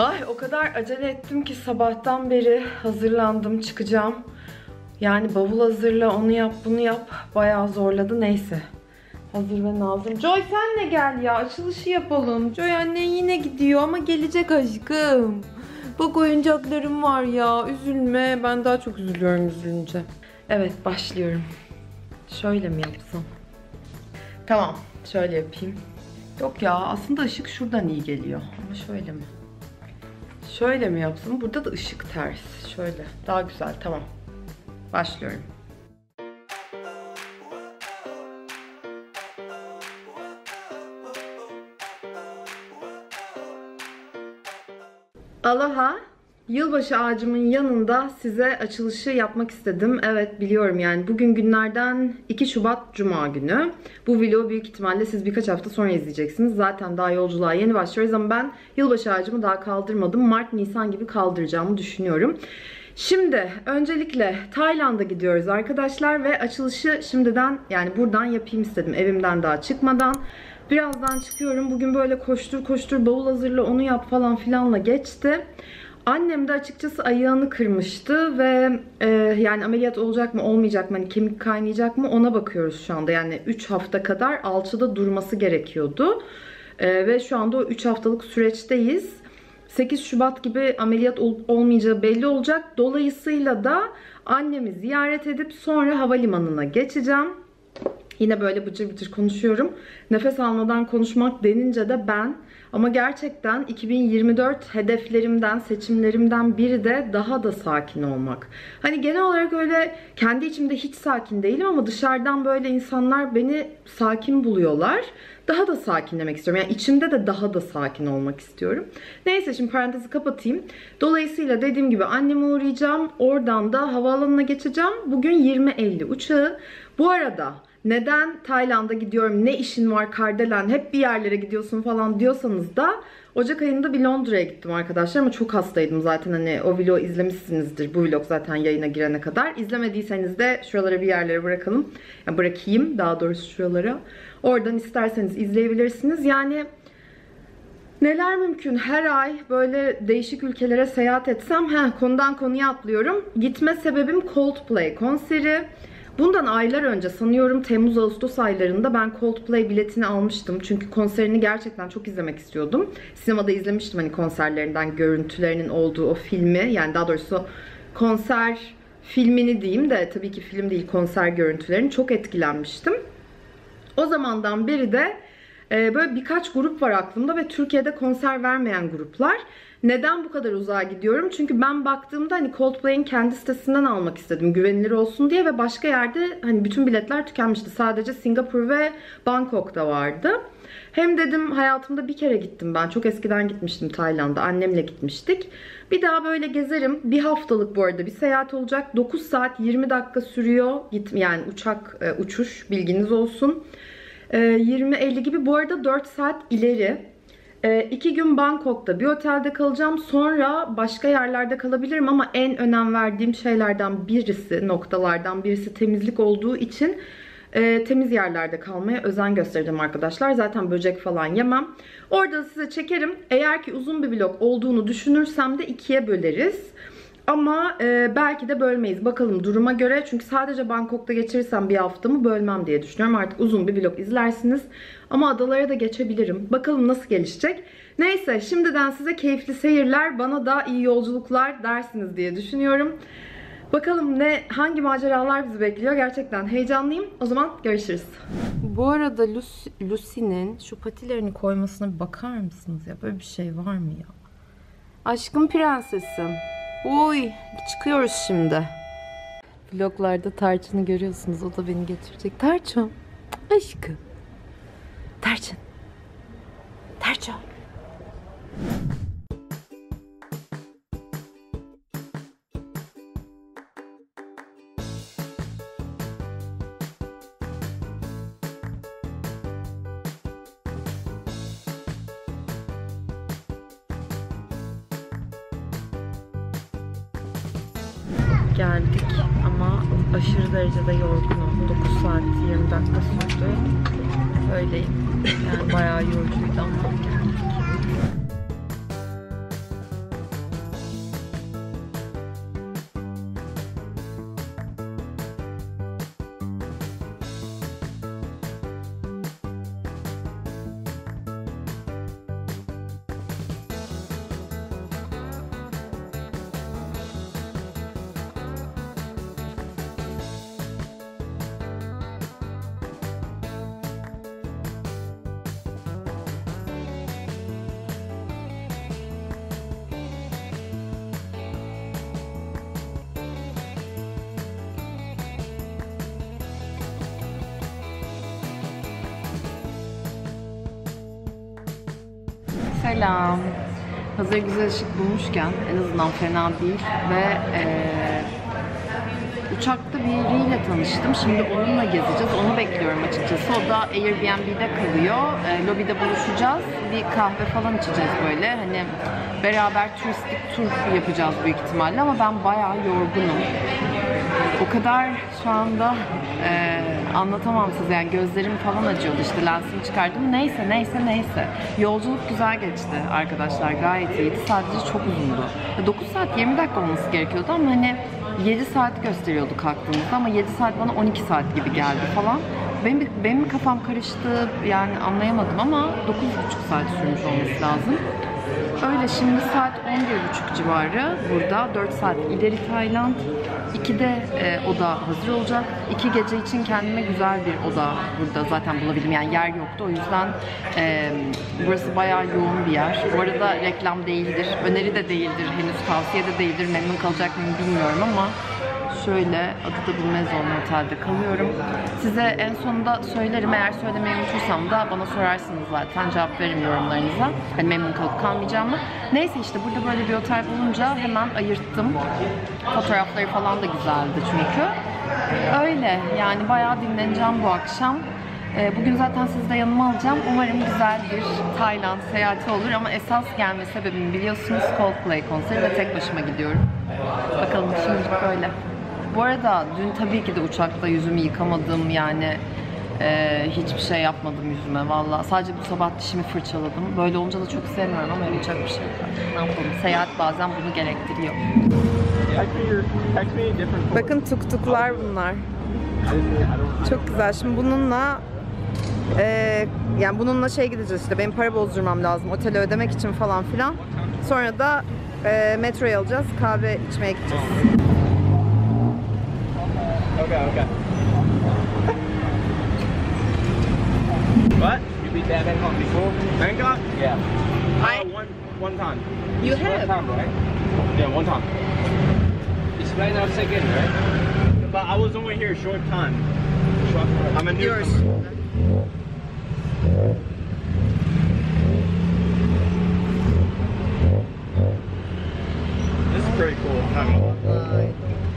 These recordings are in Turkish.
Ay o kadar acele ettim ki sabahtan beri hazırlandım, çıkacağım. Yani bavul hazırla, onu yap, bunu yap. Bayağı zorladı, neyse. Hazır ve nazım. Joy sen de gel ya, açılışı yapalım. Joy annen yine gidiyor ama gelecek aşkım. Bak oyuncaklarım var ya, üzülme. Ben daha çok üzülüyorum üzülünce. Evet, başlıyorum. Şöyle mi yapsam? Tamam, şöyle yapayım. Yok ya, aslında ışık şuradan iyi geliyor. Ama şöyle mi? Şöyle mi yapsam? Burada da ışık ters. Şöyle. Daha güzel. Tamam. Başlıyorum. Aloha. Yılbaşı ağacımın yanında size açılışı yapmak istedim. Evet biliyorum yani bugün günlerden 2 Şubat Cuma günü. Bu vlogu büyük ihtimalle siz birkaç hafta sonra izleyeceksiniz. Zaten daha yolculuğa yeni başlıyoruz ama ben yılbaşı ağacımı daha kaldırmadım. Mart-Nisan gibi kaldıracağımı düşünüyorum. Şimdi öncelikle Tayland'a gidiyoruz arkadaşlar ve açılışı şimdiden yani buradan yapayım istedim. Evimden daha çıkmadan. Birazdan çıkıyorum. Bugün böyle koştur koştur bavul hazırla onu yap falan filanla geçti. Annem de açıkçası ayağını kırmıştı ve yani ameliyat olacak mı olmayacak mı, hani kemik kaynayacak mı ona bakıyoruz şu anda. Yani 3 hafta kadar alçıda durması gerekiyordu ve şu anda o 3 haftalık süreçteyiz. 8 Şubat gibi ameliyat olmayacağı belli olacak. Dolayısıyla da annemi ziyaret edip sonra havalimanına geçeceğim. Yine böyle bıcır bıcır konuşuyorum. Nefes almadan konuşmak denince de ben. Ama gerçekten 2024 hedeflerimden, seçimlerimden biri de daha da sakin olmak. Hani genel olarak öyle kendi içimde hiç sakin değilim ama dışarıdan böyle insanlar beni sakin buluyorlar. Daha da sakinlemek istiyorum. Yani içimde de daha da sakin olmak istiyorum. Neyse şimdi parantezi kapatayım. Dolayısıyla dediğim gibi anneme uğrayacağım. Oradan da havaalanına geçeceğim. Bugün 20.50 uçağı. Bu arada neden Tayland'a gidiyorum, ne işin var Kardelen, hep bir yerlere gidiyorsun falan diyorsanız da Ocak ayında bir Londra'ya gittim arkadaşlar ama çok hastaydım zaten, hani o vlogu izlemişsinizdir, bu vlog zaten yayına girene kadar. İzlemediyseniz de şuralara bir yerlere bırakalım, yani bırakayım daha doğrusu şuralara. Oradan isterseniz izleyebilirsiniz. Yani neler mümkün, her ay böyle değişik ülkelere seyahat etsem, konudan konuya atlıyorum. Gitme sebebim Coldplay konseri. Bundan aylar önce sanıyorum Temmuz-Ağustos aylarında ben Coldplay biletini almıştım. Çünkü konserini gerçekten çok izlemek istiyordum. Sinemada izlemiştim hani konserlerinden görüntülerinin olduğu o filmi. Yani daha doğrusu konser filmini diyeyim de tabii ki film değil, konser görüntülerini çok etkilenmiştim. O zamandan beri de böyle birkaç grup var aklımda ve Türkiye'de konser vermeyen gruplar. Neden bu kadar uzağa gidiyorum? Çünkü ben baktığımda hani Coldplay'in kendi sitesinden almak istedim güvenilir olsun diye ve başka yerde hani bütün biletler tükenmişti. Sadece Singapur ve Bangkok'ta vardı. Hem dedim hayatımda bir kere gittim ben. Çok eskiden gitmiştim Tayland'a. Annemle gitmiştik. Bir daha böyle gezerim. Bir haftalık bu arada bir seyahat olacak. 9 saat 20 dakika sürüyor. Yani uçuş bilginiz olsun. 20.50 gibi. Bu arada 4 saat ileri. 2 gün Bangkok'ta bir otelde kalacağım. Sonra başka yerlerde kalabilirim ama en önem verdiğim şeylerden birisi, noktalardan birisi temizlik olduğu için temiz yerlerde kalmaya özen göstereceğim arkadaşlar. Zaten böcek falan yemem. Orada size çekerim. Eğer ki uzun bir vlog olduğunu düşünürsem de 2'ye böleriz. Ama belki de bölmeyiz. Bakalım duruma göre. Çünkü sadece Bangkok'ta geçirirsem bir haftamı bölmem diye düşünüyorum. Artık uzun bir vlog izlersiniz. Ama adalara da geçebilirim. Bakalım nasıl gelişecek. Neyse şimdiden size keyifli seyirler. Bana da iyi yolculuklar dersiniz diye düşünüyorum. Bakalım hangi maceralar bizi bekliyor. Gerçekten heyecanlıyım. O zaman görüşürüz. Bu arada Lucy'nin şu patilerini koymasına bir bakar mısınız ya? Böyle bir şey var mı ya? Aşkım prensesim. Uy, çıkıyoruz şimdi. Vloglarda Tarçın'ı görüyorsunuz. O da beni getirecek. Tarçın. Aşkım. Tarçın. Tarçın. Geldik ama aşırı derecede yorgunum. 9 saat 20 dakika sürdü. Öyleyim. Yani bayağı yorucuydu ama geldik. Selam. Hazır güzel ışık bulmuşken en azından fena değil ve uçakta biriyle tanıştım. Şimdi onunla gezeceğiz. Onu bekliyorum açıkçası. O da Airbnb'de kalıyor. Lobide buluşacağız. Bir kahve falan içeceğiz böyle. Hani beraber turistik tur yapacağız büyük ihtimalle ama ben bayağı yorgunum. O kadar şu anda anlatamam size. Yani gözlerim falan acıyordu. İşte lensimi çıkardım. Neyse. Yolculuk güzel geçti arkadaşlar. Gayet iyiydi. Sadece çok uzundu. 9 saat 20 dakika olması gerekiyordu ama hani 7 saat gösteriyordu kalktığımızda ama 7 saat bana 12 saat gibi geldi falan. Benim kafam karıştı yani anlayamadım ama 9,5 saat sürmüş olması lazım. Öyle şimdi saat 11.30 civarı burada. 4 saat ileri Tayland. 2'de oda hazır olacak. 2 gece için kendime güzel bir oda burada zaten bulabildim. Yani yer yoktu. O yüzden burası bayağı yoğun bir yer. Bu arada reklam değildir. Öneri de değildir. Henüz tavsiye de değildir. Memnun kalacak mıyım bilmiyorum ama şöyle adı da Bulmezon Otel'de kalıyorum. Size en sonunda söylerim. Eğer söylemeyi unutursam da bana sorarsınız zaten. Cevap veririm yorumlarınıza. Hani memnun kalıp kalmayacağımı. Neyse işte burada böyle bir otel bulunca hemen ayırttım. Fotoğrafları falan da güzeldi çünkü. Öyle yani bayağı dinleneceğim bu akşam. Bugün zaten sizi de yanıma alacağım. Umarım güzel bir Tayland seyahati olur ama esas gelme sebebim biliyorsunuz Coldplay konseri ve tek başıma gidiyorum. Bakalım şimdilik böyle. Bu arada dün tabii ki de uçakta yüzümü yıkamadım yani hiçbir şey yapmadım yüzüme valla. Sadece bu sabah dişimi fırçaladım. Böyle olunca da çok sevmiyorum ama yapacak bir şey yok. Ne yapalım? Seyahat bazen bunu gerektiriyor. Bakın tuktuklar bunlar. Çok güzel. Şimdi bununla yani bununla gideceğiz işte. Benim para bozdurmam lazım otele ödemek için falan filan. Sonra da metroyu alacağız. Kahve içmeye gideceğiz. Okay. What? You been there Bangkok before? Bangkok? Yeah. One time. You have? One time, right? Yeah, one time. It's right now second, right? But I was over here a short time. I'm a newcomer. This is pretty cool. I mean,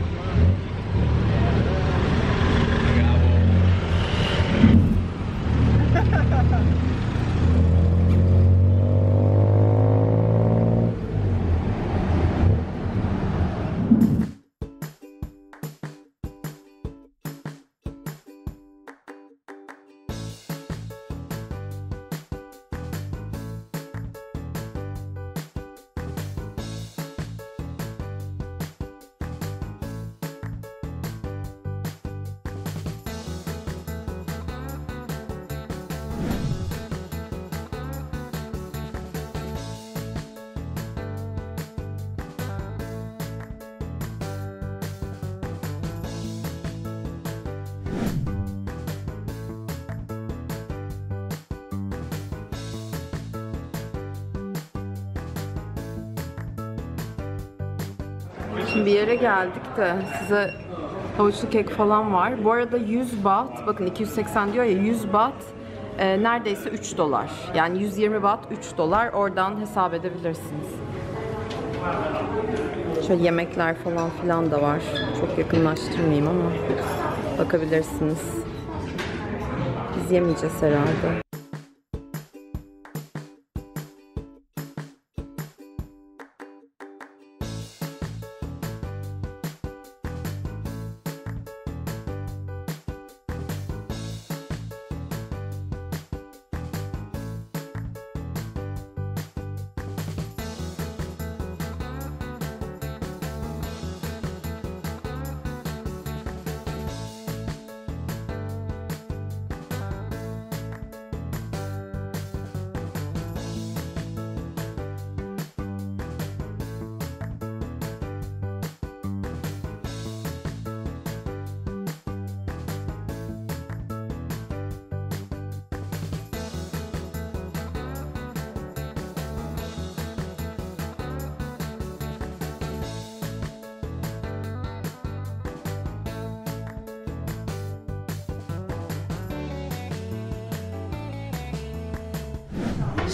Şimdi bir yere geldik de size havuçlu kek falan var. Bu arada 100 baht, bakın 280 diyor ya 100 baht neredeyse 3 dolar. Yani 120 baht 3 dolar. Oradan hesap edebilirsiniz. Şöyle yemekler falan filan da var. Çok yakınlaştırmayayım ama bakabilirsiniz. Biz yemeyeceğiz herhalde.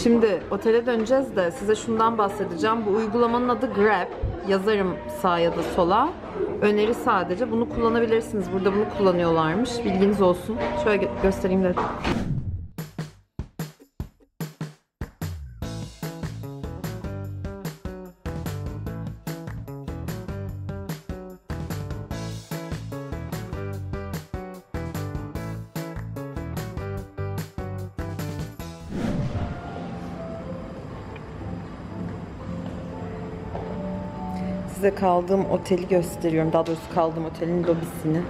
Şimdi otele döneceğiz de size şundan bahsedeceğim. Bu uygulamanın adı Grab. Yazarım sağa ya da sola. Öneri sadece. Bunu kullanabilirsiniz. Burada bunu kullanıyorlarmış. Bilginiz olsun. Şöyle göstereyim dedim. Size kaldığım oteli gösteriyorum. Daha doğrusu kaldığım otelin lobisini.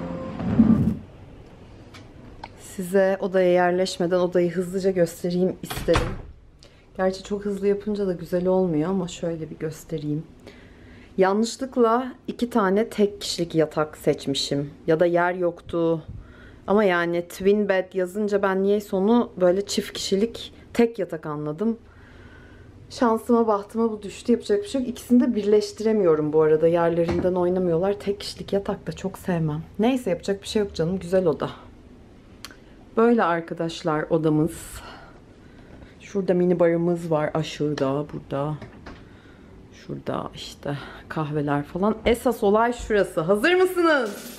Size odaya yerleşmeden odayı hızlıca göstereyim istedim. Gerçi çok hızlı yapınca da güzel olmuyor ama şöyle bir göstereyim. Yanlışlıkla 2 tane tek kişilik yatak seçmişim. Ya da yer yoktu. Ama yani twin bed yazınca ben niyeyse onu böyle çift kişilik tek yatak anladım. Şansıma bahtıma bu düştü. Yapacak bir şey yok. İkisini de birleştiremiyorum bu arada. Yerlerinden oynamıyorlar. Tek kişilik yatak da çok sevmem. Neyse yapacak bir şey yok canım. Güzel oda. Böyle arkadaşlar odamız. Şurada mini barımız var. Aşağıda, burada. Şurada işte kahveler falan. Esas olay şurası. Hazır mısınız?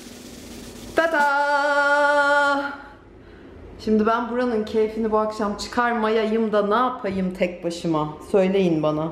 Tada! Şimdi ben buranın keyfini bu akşam çıkarmayayım da ne yapayım tek başıma? Söyleyin bana.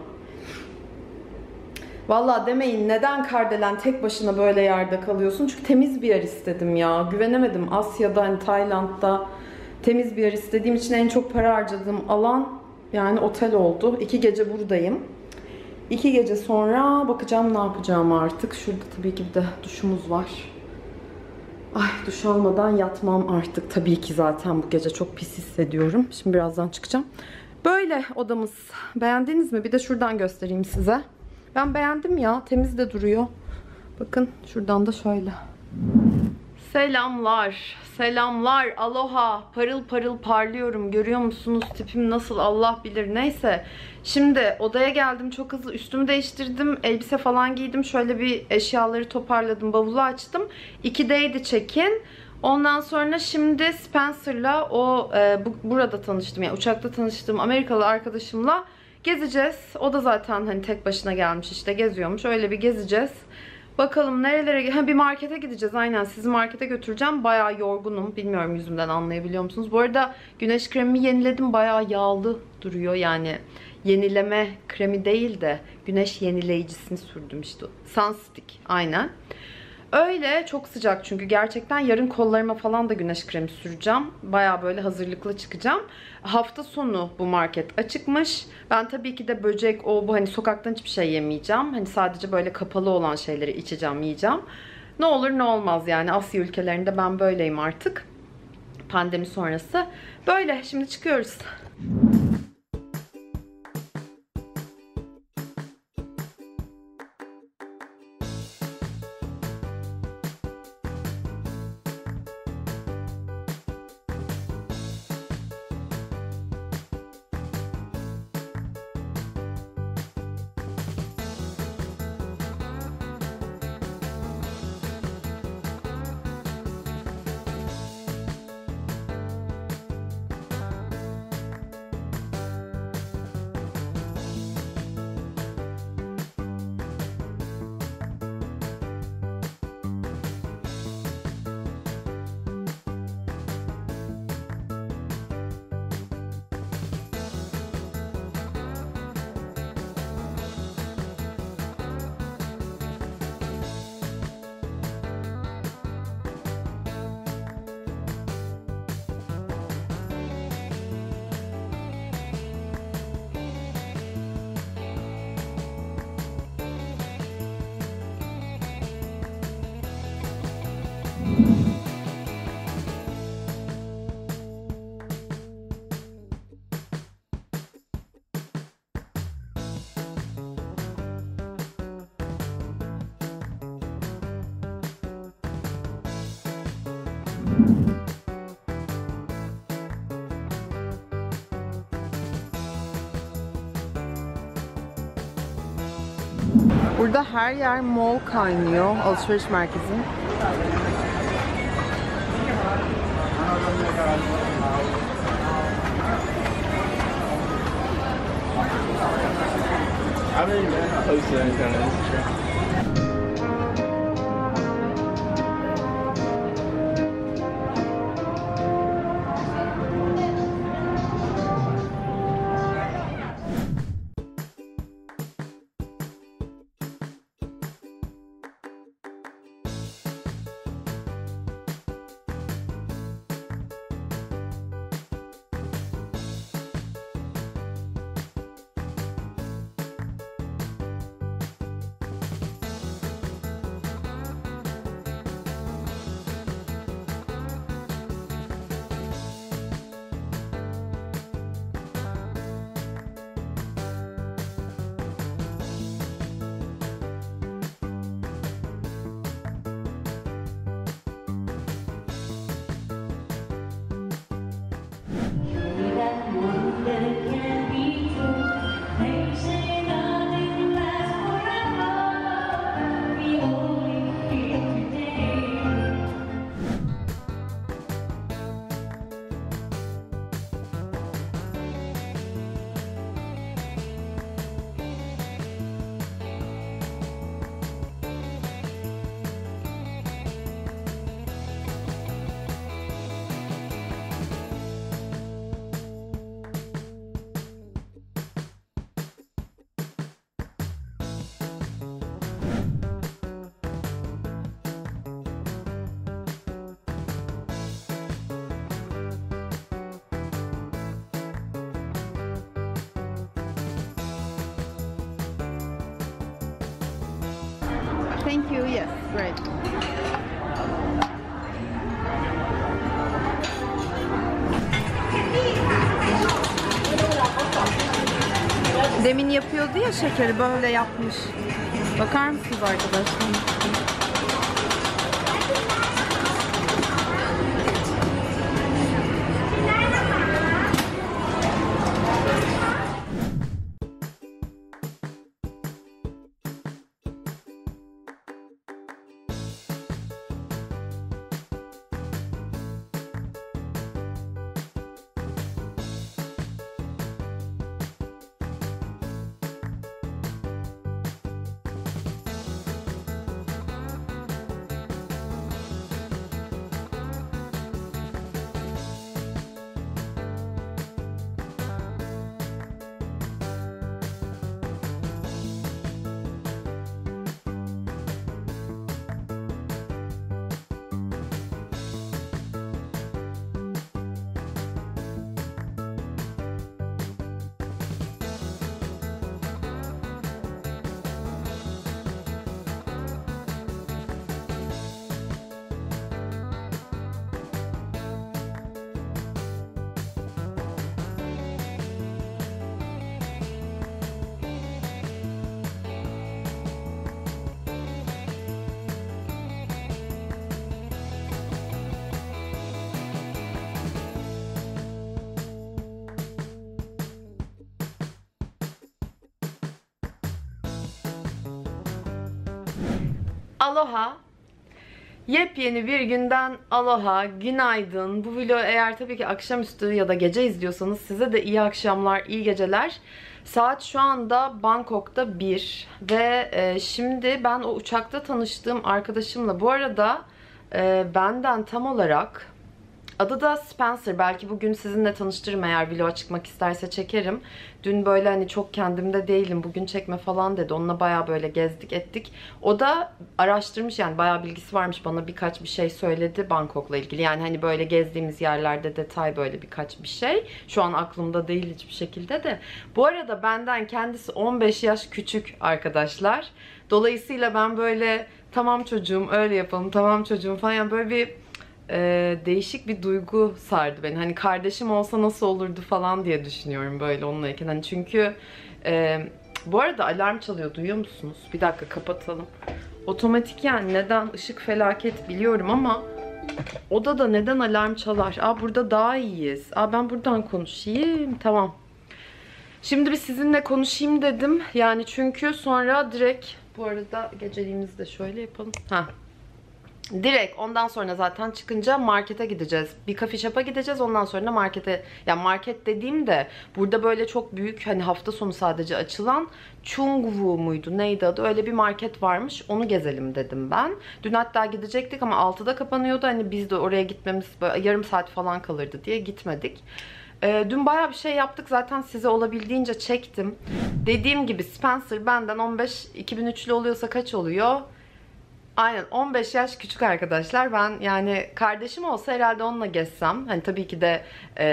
Vallahi demeyin neden Kardelen tek başına böyle yerde kalıyorsun? Çünkü temiz bir yer istedim ya. Güvenemedim. Asya'da, hani Tayland'da temiz bir yer istediğim için en çok para harcadığım alan yani otel oldu. 2 gece buradayım. 2 gece sonra bakacağım ne yapacağım artık. Şurada tabii ki bir de duşumuz var. Ay duş almadan yatmam artık. Tabii ki zaten bu gece çok pis hissediyorum. Şimdi birazdan çıkacağım. Böyle odamız. Beğendiniz mi? Bir de şuradan göstereyim size. Ben beğendim ya. Temiz de duruyor. Bakın şuradan da şöyle. Selamlar. Selamlar. Aloha. Parıl parıl parlıyorum. Görüyor musunuz? Tipim nasıl Allah bilir. Neyse. Şimdi odaya geldim. Çok hızlı üstümü değiştirdim. Elbise falan giydim. Şöyle bir eşyaları toparladım. Bavulu açtım. 2'deydi check-in. Ondan sonra şimdi Spencer'la burada tanıştım. Yani uçakta tanıştığım Amerikalı arkadaşımla gezeceğiz. O da zaten hani tek başına gelmiş işte geziyormuş. Öyle bir gezeceğiz. Bakalım nerelere... bir markete gideceğiz aynen. Sizi markete götüreceğim. Bayağı yorgunum. Bilmiyorum yüzümden anlayabiliyor musunuz? Bu arada güneş kremimi yeniledim. Bayağı yağlı duruyor. Yani yenileme kremi değil de güneş yenileyicisini sürdüm işte. Sunstick aynen. Öyle çok sıcak çünkü gerçekten yarın kollarıma falan da güneş kremi süreceğim. Baya böyle hazırlıklı çıkacağım. Hafta sonu bu market açıkmış. Ben tabii ki de böcek bu hani sokaktan hiçbir şey yemeyeceğim. Hani sadece böyle kapalı olan şeyleri içeceğim, yiyeceğim. Ne olur ne olmaz yani Asya ülkelerinde ben böyleyim artık. Pandemi sonrası. Böyle şimdi çıkıyoruz. Burada her yer mall kaynıyor. Alışveriş merkezi. haven't even posted anything on Instagram. Thank you. Yes, great. Demin yapıyordu ya şekeri, böyle yapmış. Bakar mısınız arkadaşlar? Aloha. Yepyeni bir günden aloha, günaydın. Bu vlogu eğer tabii ki akşamüstü ya da gece izliyorsanız size de iyi akşamlar, iyi geceler. Saat şu anda Bangkok'ta 1 ve şimdi ben o uçakta tanıştığım arkadaşımla, bu arada benden tam olarak, adı da Spencer. Belki bugün sizinle tanıştırırım, eğer vloga çıkmak isterse çekerim. Dün böyle hani çok kendimde değilim, bugün çekme falan dedi. Onunla bayağı böyle gezdik ettik. O da araştırmış, yani bayağı bilgisi varmış, bana birkaç bir şey söyledi Bangkok'la ilgili. Yani hani böyle gezdiğimiz yerlerde detay, böyle birkaç bir şey. Şu an aklımda değil hiçbir şekilde de. Bu arada benden kendisi 15 yaş küçük arkadaşlar. Dolayısıyla ben böyle tamam çocuğum öyle yapalım, tamam çocuğum falan, yani böyle bir değişik bir duygu sardı beni. Hani kardeşim olsa nasıl olurdu falan diye düşünüyorum böyle onunlayken. Hani çünkü bu arada alarm çalıyor, duyuyor musunuz? Bir dakika kapatalım. Otomatik, yani neden, ışık felaket biliyorum ama odada neden alarm çalar? Aa, burada daha iyiyiz. Aa, ben buradan konuşayım. Tamam. Şimdi bir sizinle konuşayım dedim. Yani çünkü sonra direkt, bu arada geceliğimizi de şöyle yapalım. Ha. Direkt ondan sonra zaten çıkınca markete gideceğiz. Bir coffee shop'a gideceğiz. Ondan sonra da markete, yani market dediğimde burada böyle çok büyük, hani hafta sonu sadece açılan Chungwoo muydu neydi adı, öyle bir market varmış. Onu gezelim dedim ben. Dün hatta gidecektik ama 6'da kapanıyordu. Hani biz de oraya gitmemiz böyle yarım saat falan kalırdı diye gitmedik. Dün bayağı bir şey yaptık. Zaten size olabildiğince çektim. Dediğim gibi Spencer benden 15, 2003'lü oluyorsa kaç oluyor? Aynen 15 yaş küçük arkadaşlar. Ben yani kardeşim olsa herhalde onunla gezsem. Hani tabii ki de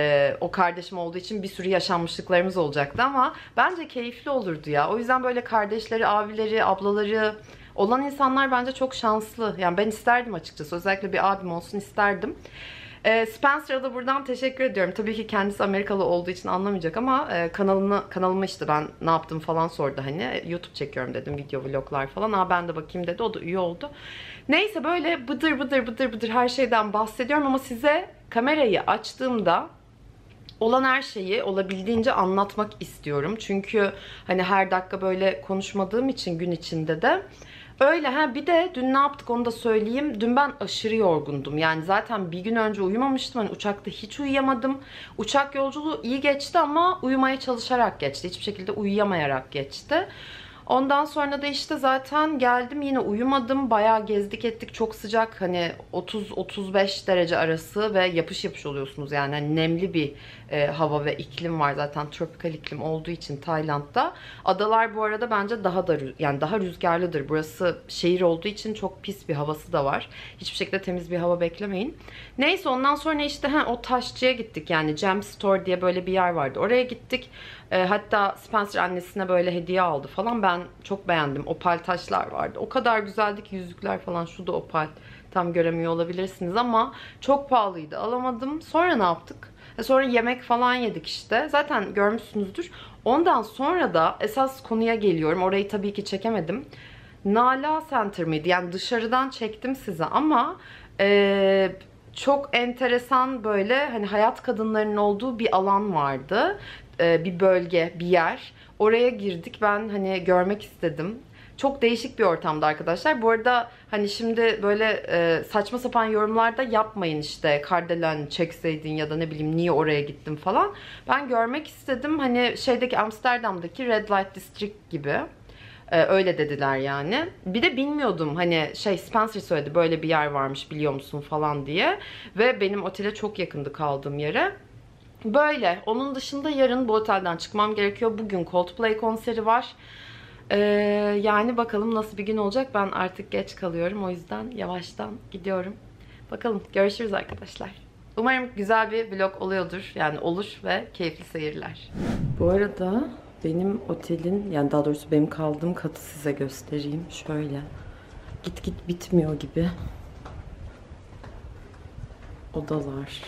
o kardeşim olduğu için bir sürü yaşanmışlıklarımız olacaktı ama bence keyifli olurdu ya. O yüzden böyle kardeşleri, abileri, ablaları olan insanlar bence çok şanslı. Yani ben isterdim açıkçası. Özellikle bir abim olsun isterdim. Spencer'a da buradan teşekkür ediyorum. Tabii ki kendisi Amerikalı olduğu için anlamayacak ama kanalıma işte ben ne yaptım falan sordu, hani YouTube çekiyorum dedim, video vloglar falan. Ben de bakayım dedi, o da üye oldu. Neyse böyle bıdır bıdır her şeyden bahsediyorum ama size kamerayı açtığımda olan her şeyi olabildiğince anlatmak istiyorum. Çünkü hani her dakika böyle konuşmadığım için gün içinde de. Öyle. Bir de dün ne yaptık onu da söyleyeyim. Dün ben aşırı yorgundum. Yani zaten bir gün önce uyumamıştım. Hani uçakta hiç uyuyamadım. Uçak yolculuğu iyi geçti ama uyumaya çalışarak geçti. Hiçbir şekilde uyuyamayarak geçti. Ondan sonra da işte zaten geldim, yine uyumadım. Bayağı gezdik ettik. Çok sıcak, hani 30-35 derece arası ve yapış yapış oluyorsunuz. Yani hani nemli bir hava ve iklim var zaten, tropikal iklim olduğu için Tayland'da. Adalar bu arada bence daha da yani daha rüzgarlıdır. Burası şehir olduğu için çok pis bir havası da var. Hiçbir şekilde temiz bir hava beklemeyin. Neyse ondan sonra işte o taşçıya gittik. Yani Gem Store diye böyle bir yer vardı. Oraya gittik. Hatta Spencer annesine böyle hediye aldı falan. Ben çok beğendim. Opal taşlar vardı. O kadar güzeldi ki, yüzükler falan. Şu da opal. Tam göremiyor olabilirsiniz ama çok pahalıydı. Alamadım. Sonra ne yaptık? Sonra yemek falan yedik işte. Zaten görmüşsünüzdür. Ondan sonra da esas konuya geliyorum. Orayı tabii ki çekemedim. Nala Center mıydı? Yani dışarıdan çektim size ama çok enteresan böyle hani hayat kadınlarının olduğu bir alan vardı. Bir bölge, bir yer. Oraya girdik. Ben hani görmek istedim. Çok değişik bir ortamda arkadaşlar. Bu arada hani şimdi böyle saçma sapan yorumlarda yapmayın, işte Kardelen çekseydin ya da ne bileyim niye oraya gittim falan. Ben görmek istedim. Hani şeydeki Amsterdam'daki Red Light District gibi. Öyle dediler yani. Bir de bilmiyordum, hani Spencer söyledi böyle bir yer varmış biliyor musun falan diye. Ve benim otele çok yakındı kaldığım yere. Böyle. Onun dışında yarın bu otelden çıkmam gerekiyor. Bugün Coldplay konseri var. Yani bakalım nasıl bir gün olacak. Ben artık geç kalıyorum. O yüzden yavaştan gidiyorum. Bakalım. Görüşürüz arkadaşlar. Umarım güzel bir vlog oluyordur. Yani olur ve keyifli seyirler. Bu arada benim otelin, yani daha doğrusu benim kaldığım katı size göstereyim. Şöyle. Git git bitmiyor gibi. Odalar.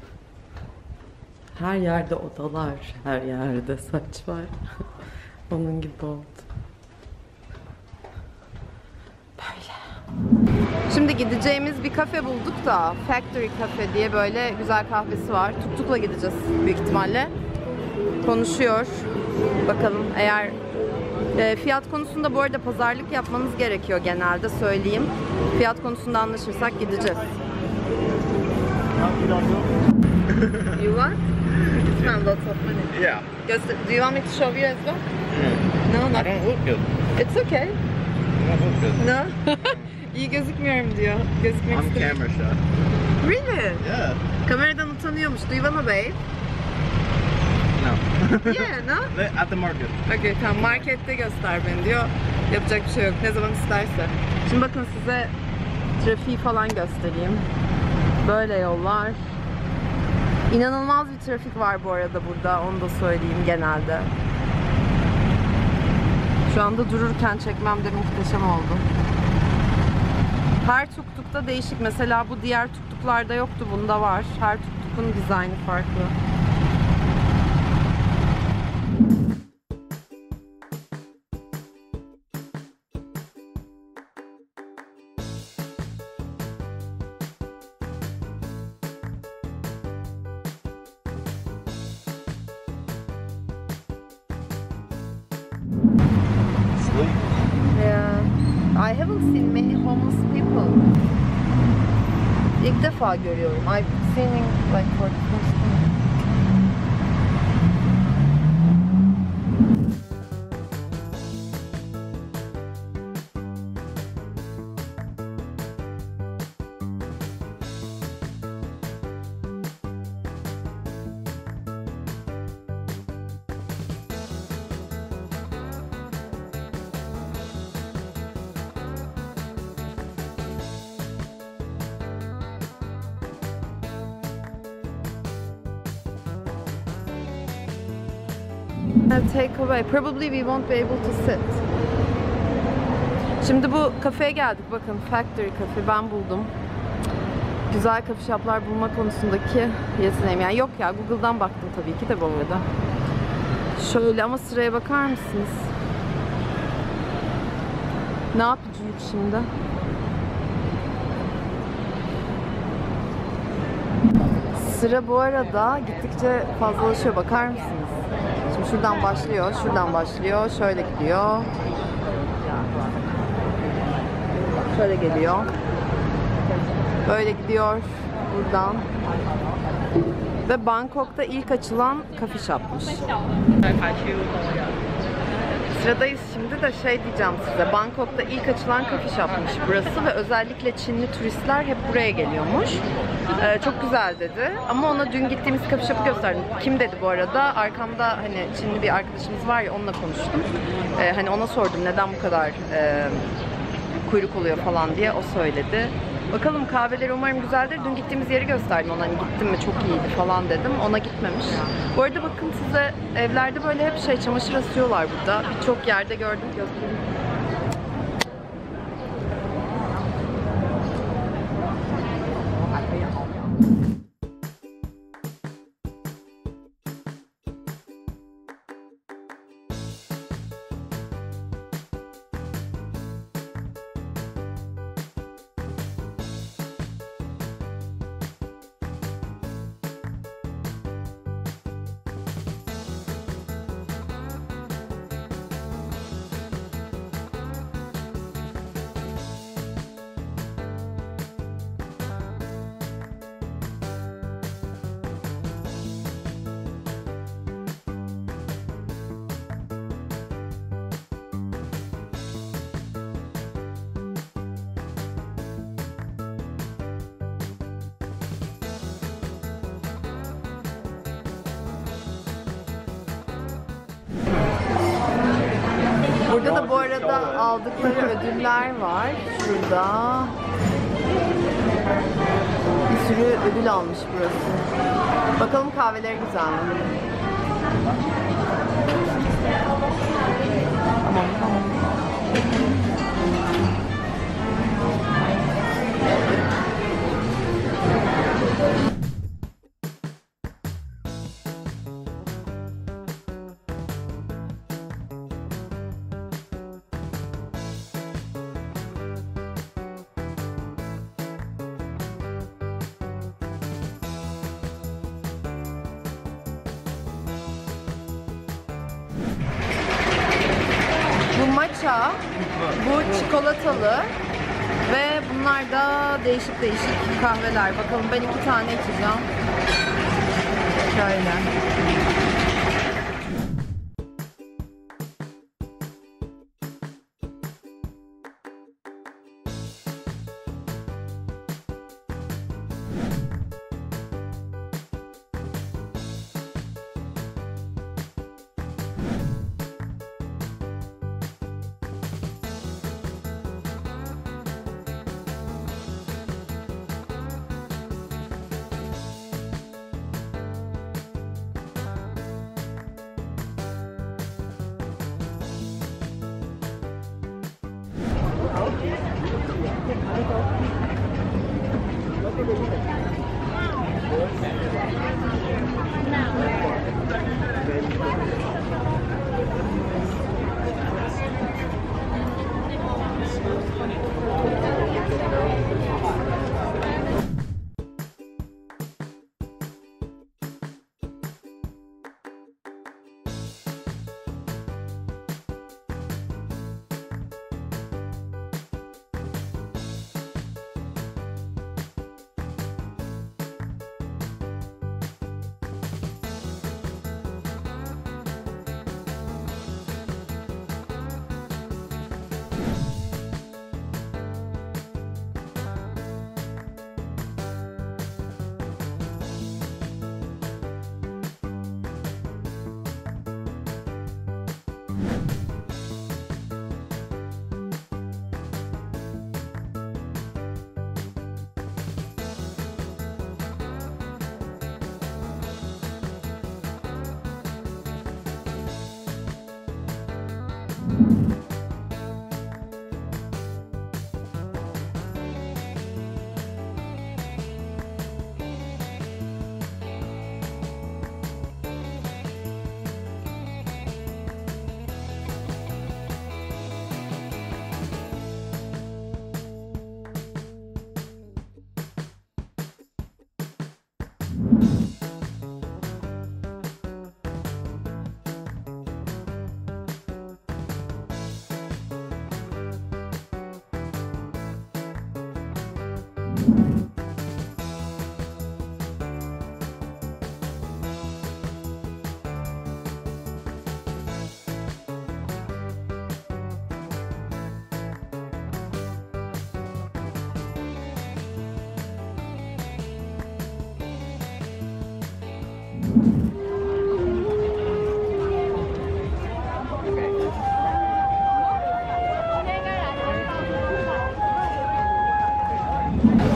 Her yerde odalar. Her yerde saç var. Onun gibi oldu. Böyle. Şimdi gideceğimiz bir kafe bulduk da, Factory Cafe diye böyle güzel kahvesi var. Tuktukla gideceğiz büyük ihtimalle. Konuşuyor. Bakalım, eğer fiyat konusunda bu arada pazarlık yapmanız gerekiyor genelde, söyleyeyim. Fiyat konusunda anlaşırsak gideceğiz. You want? Spend lots of money. Yeah. Do you want me to show you as well? No, I not. don't look good. It's okay. I don't look good. No? İyi gözükmüyorum diyor. Gözükmek I'm istemiyorum. camera shy. Really? Yeah. Kameradan utanıyormuş. Do you wanna babe? No. Yeah, no? At the market. Okay, tamam. Markette göster beni diyor. Yapacak bir şey yok. Ne zaman isterse. Şimdi bakın size trafiği falan göstereyim. Böyle yollar. İnanılmaz bir trafik var bu arada burada. Onu da söyleyeyim genelde. Şu anda dururken çekmem de muhteşem oldu. Her tuktukta değişik. Mesela bu diğer tuktuklarda yoktu. Bunda var. Her tuktukun dizaynı farklı. Yeah, I haven't seen many homeless people. İlk defa görüyorum. I've seen it like for the first time. Take away. Probably we won't be able to sit. Şimdi bu kafeye geldik. Bakın Factory Cafe ben buldum. Güzel coffee shop'lar bulma konusundaki yeteneğim. Yani yok ya, Google'dan baktım tabii ki de bu arada. Şöyle ama sıraya bakar mısınız? Ne yapacağız şimdi? Sıra bu arada gittikçe fazlalaşıyor. Bakar mısınız? Şimdi şuradan başlıyor, şuradan başlıyor, şöyle gidiyor. Şöyle geliyor. Böyle gidiyor buradan. Ve Bangkok'ta ilk açılan coffee shop'muş. Sıradayız şimdi de şey diyeceğim size. Bangkok'ta ilk açılan coffee shop'muş burası ve özellikle Çinli turistler hep buraya geliyormuş. Çok güzel dedi. Ama ona dün gittiğimiz coffee shop'u gösterdim. Kim dedi bu arada? Arkamda hani Çinli bir arkadaşımız var ya, onunla konuştum. Hani ona sordum neden bu kadar kuyruk oluyor falan diye, o söyledi. Bakalım, kahveleri umarım güzeldir. Dün gittiğimiz yeri gösterdim ona, hani gittim mi çok iyiydi falan dedim. Ona gitmemiş. Bu arada bakın size, evlerde böyle hep şey çamaşır asıyorlar burada. Birçok yerde gördüm, göstereyim. Burada da bu arada aldıkları ödüller var. Şurada bir sürü ödül almış burası. Bakalım kahveleri güzel mi? Tamam. Bu matcha, bu çikolatalı ve bunlar da değişik kahveler. Bakalım, ben 2 tane içeceğim. Şöyle.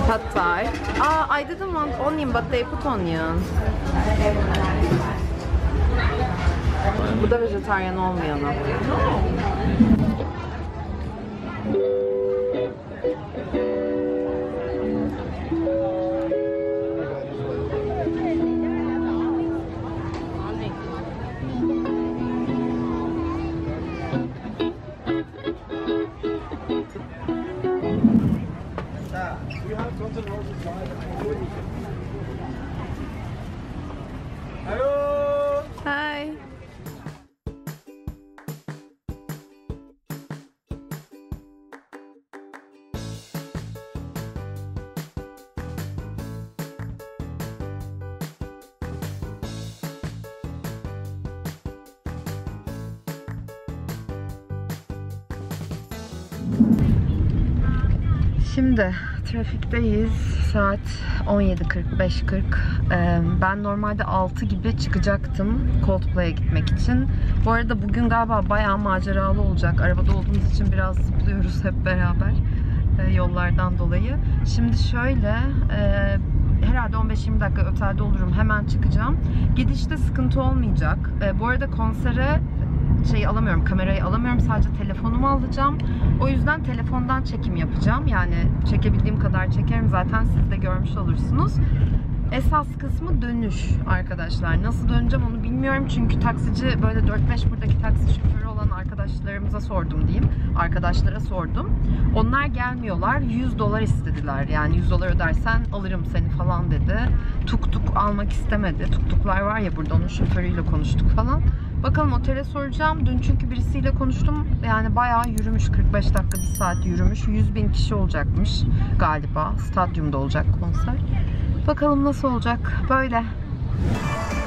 Pad Thai. I didn't want onion but they put onion. Bu da vejetaryen olmayanı. Hello. Hi. Şimdi trafikteyiz. Saat 17:40. Ben normalde 6 gibi çıkacaktım Coldplay'e gitmek için. Bu arada bugün galiba bayağı maceralı olacak. Arabada olduğumuz için biraz zıplıyoruz hep beraber yollardan dolayı. Şimdi şöyle herhalde 15-20 dakika otelde olurum. Hemen çıkacağım. Gidişte sıkıntı olmayacak. Bu arada konsere alamıyorum, kamerayı alamıyorum. Sadece telefonumu alacağım. O yüzden telefondan çekim yapacağım. Yani çekebildiğim kadar çekerim. Zaten siz de görmüş olursunuz. Esas kısmı dönüş arkadaşlar. Nasıl döneceğim onu bilmiyorum. Çünkü taksici böyle 4-5 buradaki taksi şoförü olan arkadaşlarımıza sordum diyeyim. Arkadaşlara sordum. Onlar gelmiyorlar. $100 istediler. Yani $100 ödersen alırım seni falan dedi. Tuk almak istemedi. Tuktuklar var ya burada, onun şoförüyle konuştuk falan. Bakalım otele soracağım. Dün çünkü birisiyle konuştum. Yani bayağı yürümüş. 45 dakika, 1 saat yürümüş. 100.000 kişi olacakmış galiba. Stadyumda olacak konser. Bakalım nasıl olacak. Böyle.